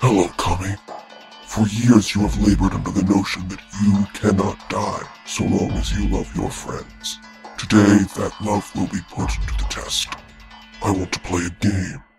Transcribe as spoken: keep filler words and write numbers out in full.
Hello, Kami. For years you have labored under the notion that you cannot die so long as you love your friends. Today, that love will be put to the test. I want to play a game.